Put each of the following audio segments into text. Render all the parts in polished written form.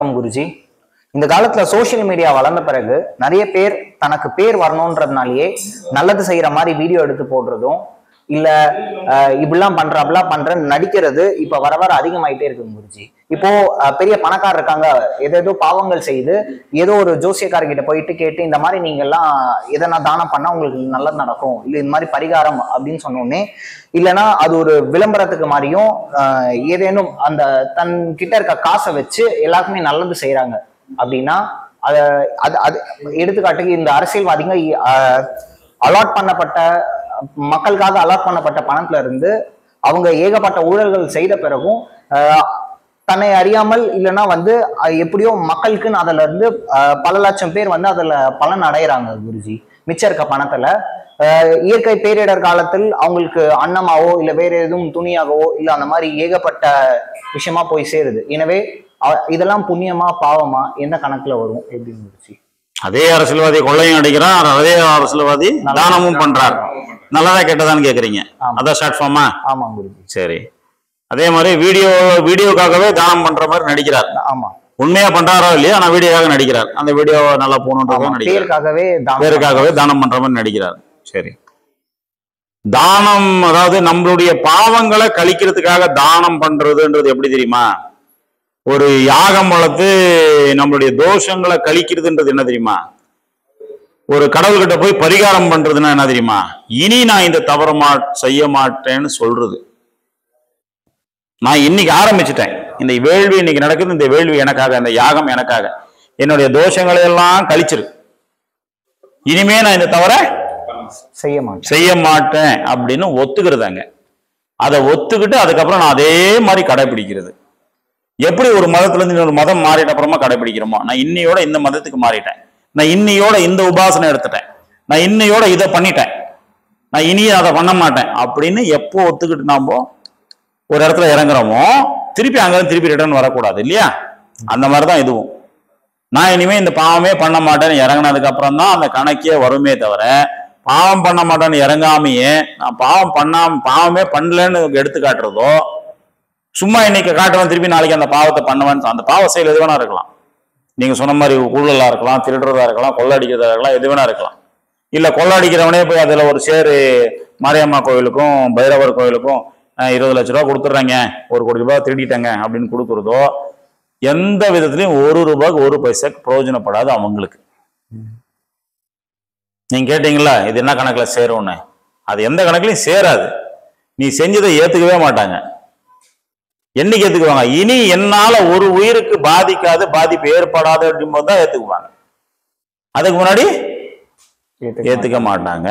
குருஜி. இந்த காலத்துல social media வளர்ந்த பிறகு நிறைய பேர் தனக்கு பேர் வரணும்ன்றதுனாலயே நல்லது செய்யற மாதிரி வீடியோ எடுத்து போடுறதும் இல்ல இப்படிலாம் பண்ற அப்படிலாம் பண்றேன்னு நடிக்கிறது இப்ப வர வர அதிகமாயிட்டே இருக்கு குருஜி. இப்போ பெரிய பணக்காரர் இருக்காங்க, ஏதேதோ பாவங்கள் செய்து ஏதோ ஒரு ஜோசியக்காரர்கிட்ட போயிட்டு கேட்டு இந்த மாதிரி நீங்க எல்லாம் எதனா தானம் பண்ணா உங்களுக்கு நல்லது நடக்கும், இல்ல இந்த மாதிரி பரிகாரம் அப்படின்னு சொன்னோடனே இல்லைன்னா அது ஒரு விளம்பரத்துக்கு மாதிரியும் ஏதேனும் அந்த தன் கிட்ட இருக்க காசை வச்சு எல்லாருக்குமே நல்லது செய்யறாங்க அப்படின்னா அது அது எடுத்துக்காட்டுக்கு இந்த அரசியல்வாதிங்க அலாட் பண்ணப்பட்ட மக்களுக்காக அலாட் பண்ணப்பட்ட பணத்துல இருந்து அவங்க ஏகப்பட்ட ஊழல்கள் செய்த பிறகும் தன்னை அறியாமல் இல்லைன்னா எப்படியோ மக்களுக்குன்னு அதுல இருந்து பல லட்சம் பேர் அதுல பலன் அடைகிறாங்க குருஜி. மிச்சம் இருக்க பணத்துல இயற்கை பேரிடர் காலத்தில் அவங்களுக்கு அன்னமாவோ இல்ல வேற எதுவும் துணியாகவோ இல்ல அந்த மாதிரி ஏகப்பட்ட விஷயமா போய் சேருது. எனவே இதெல்லாம் புண்ணியமா பாவமா எந்த கணக்குல வரும் எப்படின்னு குருஜி? அதே அரசியல்வாதி கொள்ளையும் அடிக்கிறான், அதே அரசியல்வாதி தானமும் பண்றாரு. நல்லதா கேட்டதான்னு கேக்குறீங்க? அதான் ஷார்ட் ஃபார்மா? ஆமா குருஜி. சரி, அதே மாதிரி வீடியோக்காகவே தானம் பண்ற மாதிரி நடிக்கிறார். ஆமா, உண்மையா பண்றாரோ இல்லையா, ஆனா வீடியோக்காக நடிக்கிறார். அந்த வீடியோ நல்லா போகணுன்றதுக்காக பேருக்காகவே தானம் பண்ற மாதிரி நடிக்கிறார். சரி, தானம் அதாவது நம்மளுடைய பாவங்களை கழிக்கிறதுக்காக தானம் பண்றதுன்றது எப்படி தெரியுமா? ஒரு யாகம் வளர்த்து நம்மளுடைய தோஷங்களை கழிக்கிறதுன்றது என்ன தெரியுமா? ஒரு கடவுள்கிட்ட போய் பரிகாரம் பண்றதுன்னா என்ன தெரியுமா? இனி நான் இந்த தவற செய்ய மாட்டேன்னு சொல்றது. நான் இன்னைக்கு ஆரம்பிச்சுட்டேன், இந்த வேள்வி இன்னைக்கு நடக்குது, இந்த வேள்வி எனக்காக, இந்த யாகம் எனக்காக, என்னுடைய தோஷங்களை எல்லாம் கழிச்சிரு, இனிமே நான் இந்த தவற செய்ய மாட்டேன் அப்படின்னு ஒத்துக்கிறதாங்க. அதை ஒத்துக்கிட்டு அதுக்கப்புறம் நான் அதே மாதிரி கடைபிடிக்கிறது. எப்படி ஒரு மதத்துல இருந்து இன்னொரு மதம் மாறிட்ட அப்புறமா கடைபிடிக்கிறோமோ, நான் இன்னையோட இந்த மதத்துக்கு மாறிட்டேன், நான் இன்னையோட இந்த உபாசனை எடுத்துட்டேன், நான் இன்னையோட இதை பண்ணிட்டேன், நான் இனி அதை பண்ண மாட்டேன் அப்படின்னு எப்போ ஒத்துக்கிட்டு நாம ஒரு இடத்துல இறங்குறோமோ திருப்பி அங்கிருந்து திருப்பி ரிட்டர்ன் வரக்கூடாது இல்லையா? அந்த மாதிரிதான் இதுவும். நான் இனிமே இந்த பாவமே பண்ண மாட்டேன்னு இறங்கினதுக்கு அப்புறம் தான் அந்த கணக்கே வருமே தவிர, பாவம் பண்ண மாட்டேன்னு இறங்காமையே நான் பாவமே பண்ணலன்னு எடுத்து காட்டுறதோ, சும்மா இன்னைக்கு காட்டுவேன் திருப்பி நாளைக்கு அந்த பாவத்தை பண்ணுவேன்னு, அந்த பாவ செயல் எது வேணா இருக்கலாம். நீங்க சொன்ன மாதிரி ஊழலா இருக்கலாம், திருடுறதா இருக்கலாம், கொள்ளடிக்கிறதா இருக்கலாம், எது வேணா இருக்கலாம். இல்ல கொள்ளடிக்கிறவனே போய் அதுல ஒரு சேரு மாரியம்மா கோயிலுக்கும் பைரவர் கோயிலுக்கும் 20 லட்ச ரூபா கொடுத்துட்றாங்க, 1 கோடி ரூபாய் திருடிட்டாங்க அப்படின்னு கொடுக்குறதோ எந்த விதத்திலையும் 1 ரூபாய்க்கு 1 பைசாக்கு பிரயோஜனப்படாது அவங்களுக்கு. நீங்க கேட்டீங்களா இது என்ன கணக்குல சேரும்னு? அது எந்த கணக்குலையும் சேராது. நீ செஞ்சதை ஏத்துக்கவே மாட்டாங்க. என்னைக்கு ஏத்துக்குவாங்க? இனி என்னால ஒரு உயிருக்கு பாதிப்பு ஏற்படாது அப்படின்போது தான் ஏத்துக்குவாங்க. அதுக்கு முன்னாடி ஏத்துக்க மாட்டாங்க.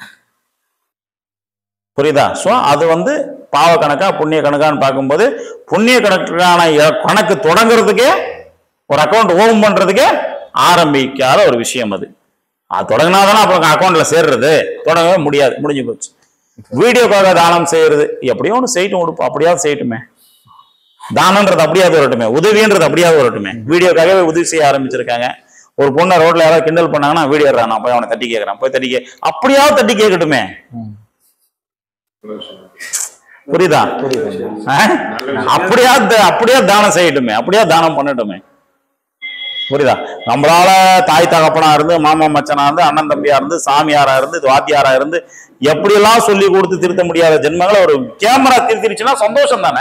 புரியுதா? சோ அது பாவ கணக்கா புண்ணிய கணக்கான்னு பார்க்கும்போது, புண்ணிய கணக்கான கணக்கு தொடங்குறதுக்கே, ஒரு அக்கௌண்ட் ஓபன் பண்றதுக்கே ஆரம்பிக்காத ஒரு விஷயம் அது. தொடங்கினாதானே அப்புறம் அக்கௌண்ட்ல சேர்றது. தொடங்கவே முடியாது, முடிஞ்சு போச்சு. வீடியோக்காக தானம் செய்யறது எப்படியோ ஒன்று செய்யட்டும், கொடுப்போம், அப்படியாவது செய்யட்டுமே. தானன்றது அப்படியாவது வரட்டுமே, உதவின்றது அப்படியாவது வரட்டுமே. வீடியோக்காகவே உதவி செய்ய ஆரம்பிச்சிருக்காங்க. ஒரு பொண்ணை ரோட்ல யாராவது கிண்டல் பண்ணாங்கன்னா வீடியோ நான் போய் அவனை தட்டி கேட்கறான், போய் அப்படியாவது தட்டி கேட்கட்டுமே. புரியுதா? அப்படியே தானம் செய்யட்டுமே, அப்படியே தானம் பண்ணட்டுமே. புரியுதா? நம்மளால தாய் தகப்பனா இருந்து, மாமா மச்சனா இருந்து, அண்ணன் தம்பியா இருந்து, சாமியாரா இருந்து, வாத்தியாரா இருந்து, எப்படியெல்லாம் சொல்லி கொடுத்து திருத்த முடியாத ஜென்மங்களை ஒரு கேமரா திருத்திருச்சுன்னா சந்தோஷம் தானே.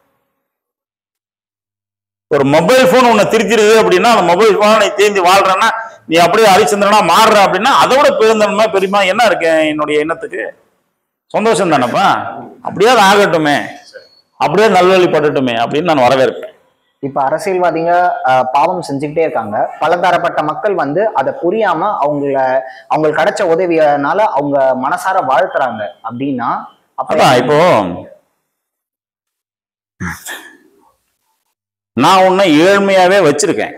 ஒரு மொபைல் போன் உன்னை திருத்திருது அப்படின்னா, அந்த மொபைல் போனை நீ தேர்ந்து வாழ்றன்னா, நீ அப்படியே ஹரிச்சந்திரனா மாறுற அப்படின்னா, அதோட பெருந்தன்மை பெருமா என்ன இருக்கு என்னுடைய எண்ணத்துக்கு? சந்தோஷம் தானப்பா. அப்படியே ஆகட்டுமே, அப்படியே நல்வழிப்படட்டுமே அப்படின்னு நான் வரவேற்பேன். இப்ப அரசியல்வாதிங்க பாவம் செஞ்சுக்கிட்டே இருக்காங்க. பலதரப்பட்ட மக்கள் அதை புரியாம அவங்களுக்கு கிடைச்ச உதவியனால அவங்க மனசார வாழ்த்துறாங்க அப்படின்னா, அப்பதான் இப்போ நான் உன்னை ஏழ்மையாவே வச்சிருக்கேன்.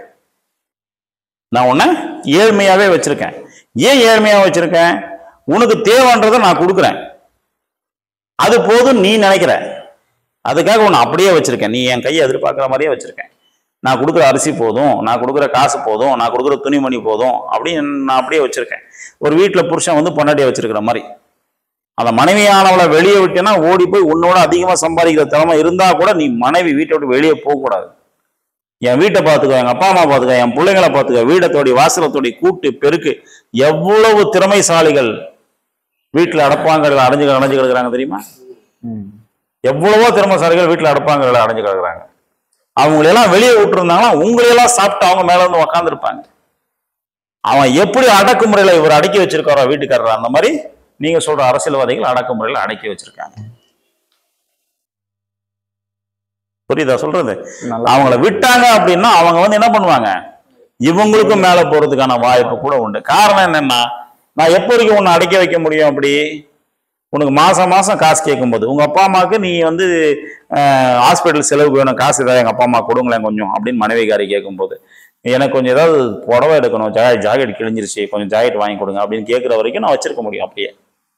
ஏன் ஏழ்மையா வச்சிருக்கேன்? உனக்கு தேவைன்றதை நான் கொடுக்குறேன், அது போதும் நீ நினைக்கிற. அதுக்காக உன்னை அப்படியே வச்சிருக்கேன். நீ என் கையை எதிர்பார்க்குற மாதிரியே வச்சிருக்கேன். நான் கொடுக்குற அரிசி போதும், நான் கொடுக்குற காசு போதும், நான் கொடுக்குற துணிமணி போதும் அப்படின்னு நான் அப்படியே வச்சிருக்கேன். ஒரு வீட்டில் புருஷன் பொண்டாட்டியை வச்சிருக்கிற மாதிரி, அந்த மனைவியானவளை வெளியே விட்டேன்னா ஓடி போய் உன்னோட அதிகமாக சம்பாதிக்கிற திறமை இருந்தா கூட நீ மனைவி வீட்டை விட்டு வெளியே போகக்கூடாது. என் வீட்டை பார்த்துக்கோ, எங்க அப்பா அம்மா பார்த்துக்கோ, என் பிள்ளைங்களை பார்த்துக்கோ, வீடத்தோடி வாசலத்தோடி கூட்டு பெருக்கு. எவ்வளவு திறமைசாலிகள் வீட்டுல அடப்பாங்கல்ல அடைஞ்சு கிடக்குறாங்க தெரியுமா? எவ்வளவோ திறமைசாலிகள் வீட்டுல அடப்பாங்கல்ல அடைஞ்சு கிடக்குறாங்க. அவங்களெல்லாம் வெளியே விட்டுருந்தாங்கன்னா உங்களையெல்லாம் சாப்பிட்டு அவங்க மேல வந்து உக்காந்துருப்பாங்க. அவன் எப்படி அடக்குமுறையில இவர் அடக்கி வச்சிருக்காரோ வீட்டுக்காரர், அந்த மாதிரி நீங்க சொல்ற அரசியல்வாதிகள் அடக்குமுறையில அடக்கி வச்சிருக்காங்க. புரியுதா சொல்றது? அவங்கள விட்டாங்க அப்படின்னா அவங்க வந்து என்ன பண்ணுவாங்க, இவங்களுக்கும் மேல போறதுக்கான வாய்ப்பு கூட உண்டு. காரணம் என்னன்னா, நான் எப்போ வரைக்கும் உன்னை அடக்கி வைக்க முடியும்? அப்படி உனக்கு மாசம் மாசம் காசு கேட்கும்போது, உங்க அப்பா அம்மாவுக்கு நீ வந்து ஹாஸ்பிட்டல் செலவுக்கு வேணும் காசு, ஏதாவது எங்க அப்பா அம்மா கொடுங்களேன் கொஞ்சம் அப்படின்னு மனைவிக்காரி கேட்கும்போது, எனக்கு கொஞ்சம் ஏதாவது புடவை எடுக்கணும், ஜாக்கெட் கிழிஞ்சிருச்சு, கொஞ்சம் ஜாக்கெட் வாங்கி கொடுங்க அப்படின்னு கேட்குற வரைக்கும் நான் வச்சிருக்க முடியும். அப்படியே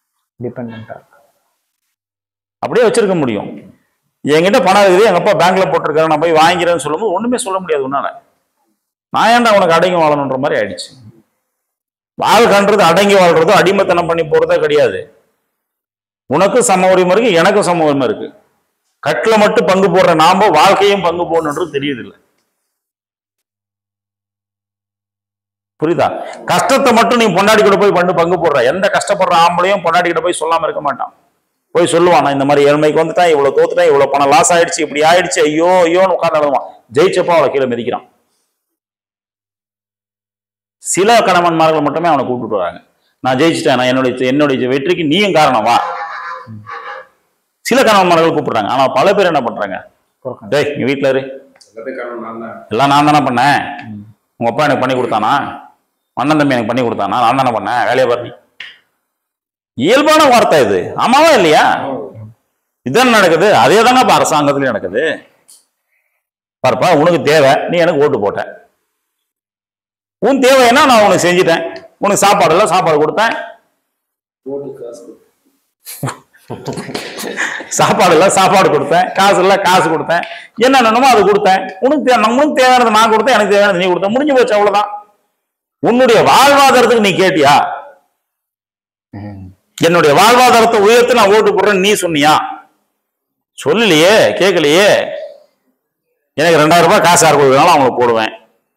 அப்படியே வச்சிருக்க முடியும். என்கிட்ட பணம் இருக்குது, எங்க அப்பா பேங்க்ல போட்டிருக்காரு, நான் போய் வாங்கிக்கிறேன்னு சொல்லும்போது ஒண்ணுமே சொல்ல முடியாது உன்னால. நான் ஏன்டா உனக்கு அடங்கி வாழணுன்ற மாதிரி ஆயிடுச்சு. வாழ்க்கன்றது அடங்கி வாழ்றதோ அடிமைத்தனம் பண்ணி போறதோ கிடையாது. உனக்கும் சம உரிமை இருக்கு, எனக்கும் சம உரிமை இருக்கு. கட்டுல மட்டும் பங்கு போடுற நாம வாழ்க்கையும் பங்கு போடணுன்றது தெரியுது இல்லை. புரியுதா? கஷ்டத்தை மட்டும் நீ பொண்டாடி கூட போய் பங்கு போடுற. எந்த கஷ்டப்படுற ஆம்பளையும் பொண்டாடி கிட்ட போய் சொல்லாம இருக்க மாட்டான். போய் சொல்லுவான், நான் இந்த மாதிரி ஏழ்மைக்கு வந்துட்டேன், இவ்வளவு தோத்துட்டேன், இவ்வளவு பணம் லாஸ் ஆயிடுச்சு, இப்படி ஆயிடுச்சு, ஐயோ ஐயோன்னு உட்கார்ந்து அழுவான். ஜெயிச்சப்போ அவளை கீழே மிதிக்கிறான். சில கணவன்மார்கள் மட்டுமே அவனை கூப்பிட்டு வராங்க, நான் ஜெயிச்சுட்டேன், நான் என்னுடைய வெற்றிக்கு நீயும் காரணமா. சில கணவன்மார்கள் கூப்பிடுறாங்க. ஆனா பல பேர் என்ன பண்றாங்க, டேய் நீ வீட்டுல இரு, எல்லாம் நான் தானே பண்ணேன், உங்க அப்பா எனக்கு பண்ணி கொடுத்தானா, அண்ணன் தம்பி எனக்கு பண்ணி கொடுத்தானா, நான் தானே பண்ணேன், வேலையை பாரு. இயல்பான வார்த்தை இது, ஆமாவா இல்லையா? இதுதான் நடக்குது. அதே தானே அரசாங்கத்திலயும் நடக்குது. பாருப்பா, உனக்கு தேவை, நீ எனக்கு ஓட்டு போட்ட, உன் தேவைன்னா நான் உனக்கு செஞ்சுட்டேன், உனக்கு சாப்பாடு இல்லை சாப்பாடு கொடுத்தேன், சாப்பாடு இல்லை சாப்பாடு கொடுத்தேன், காசு இல்லை காசு கொடுத்தேன், என்ன வேணுமோ அது கொடுத்தேன், உனக்கு தேவையானது நான் கொடுத்தேன், எனக்கு தேவையானது நீ கொடுத்த, முடிஞ்சு போச்சு, அவ்வளவுதான். உன்னுடைய வாழ்வாதாரத்துக்கு நீ கேட்டியா? என்னுடைய வாழ்வாதாரத்தை உயர்த்து நான் ஓட்டு போடுறேன்னு நீ சொன்னியா? சொல்லலையே, கேட்கலையே. எனக்கு 2000 ரூபாய் காசு யார் கொடுக்கறாலும் அவங்களுக்கு போடுவேன்.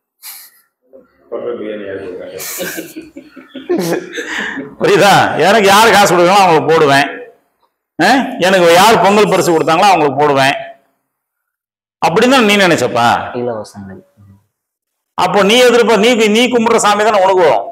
புரியுதா? எனக்கு யாரு காசு கொடுக்கறாலும் அவங்களுக்கு போடுவேன். எனக்கு யார் பொங்கல் பரிசு கொடுத்தாங்களோ அவங்களுக்கு போடுவேன் அப்படின்னு நீ நினைச்சப்பா. அப்போ நீ நீ கும்பிடுற சாமி தானே உனக்கு வரும்.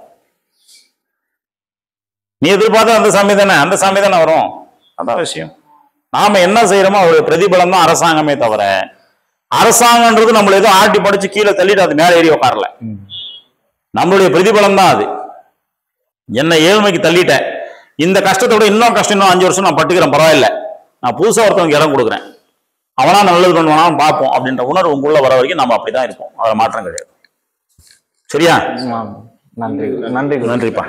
நீ எதிர்பார்த்த அந்த சாமி தானே வரும். அதான் விஷயம். நாம என்ன செய்யறோமோ அவருடைய பிரதிபலம் தான் அரசாங்கமே தவிர, அரசாங்கன்றது நம்மள ஏதோ ஆட்டி படிச்சு கீழே தள்ளிட்டு அது மேல ஏறி உட்காரல. நம்மளுடைய பிரதிபலம் தான் அது. என்ன ஏழ்மைக்கு தள்ளிட்டேன், இந்த கஷ்டத்தோட இன்னும் கஷ்டம், இன்னும் 5 வருஷம் நான் பட்டுக்கிறேன், பரவாயில்ல, நான் புதுசா ஒருத்தவங்க இடம் கொடுக்குறேன், அவனா நல்லது பண்ணுவானாலும் பார்ப்போம் அப்படின்ற உணர்வு உங்களுக்குள்ள வர வரைக்கும் நம்ம அப்படிதான் இருப்போம். அதுல மாற்றம் கிடையாது. சரியா? நன்றி நன்றி நன்றிப்பா.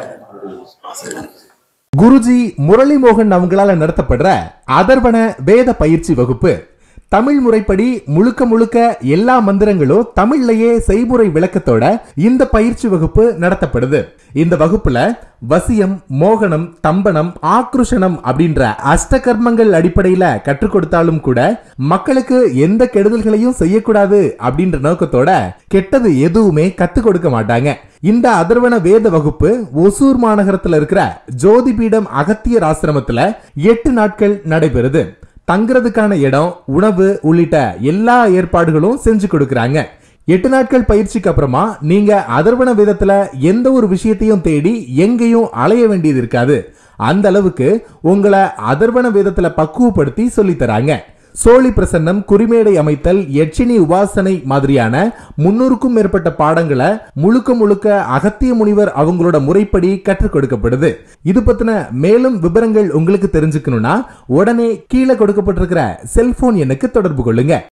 குருஜி முரளி மோகன் அவங்களால நடத்தப்படுற அதர்வன வேத பயிற்சி வகுப்பு தமிழ் முறைப்படி முழுக்க முழுக்க எல்லா மந்திரங்களும் தமிழ்லயே செய்முறை விளக்கத்தோட இந்த பயிற்சி வகுப்பு நடத்தப்படுது. இந்த வகுப்புல வசியம், மோகனம், தம்பனம், ஆக்ருஷனம் அப்படின்ற அஷ்டகர்மங்கள் அடிப்படையில கற்றுக் கொடுத்தாலும் கூட மக்களுக்கு எந்த கெடுதல்களையும் செய்யக்கூடாது அப்படின்ற நோக்கத்தோட கெட்டது எதுவுமே கத்துக் கொடுக்க மாட்டாங்க. இந்த அதர்வன வேத வகுப்பு ஒசூர் மாநகரத்துல இருக்கிற ஜோதிபீடம் அகத்தியர் ஆசிரமத்துல 8 நாட்கள் நடைபெறுது. தங்குறதுக்கான இடம், உணவு உள்ளிட்ட எல்லா ஏற்பாடுகளும் செஞ்சு கொடுக்கறாங்க. 8 நாட்கள் பயிற்சிக்கு அப்புறமா நீங்க அதர்வன வேதத்துல எந்த ஒரு விஷயத்தையும் தேடி எங்கேயும் அலைய வேண்டியது இருக்காது. அந்த அளவுக்கு உங்களை அதர்வன வேதத்துல பக்குவப்படுத்தி சொல்லி தராங்க. சோழி பிரசன்னம், குறிமேடை அமைத்தல், யட்சினி உபாசனை மாதிரியான 300க்கும் மேற்பட்ட பாடங்களை முழுக்க முழுக்க அகத்திய முனிவர் அவங்களோட முறைப்படி கற்றுக் கொடுக்கப்படுது. இது பத்தின மேலும் விவரங்கள் உங்களுக்கு தெரிஞ்சுக்கணும்னா உடனே கீழே கொடுக்கப்பட்டிருக்கிற செல்போன் எண்ணுக்கு தொடர்பு கொள்ளுங்க.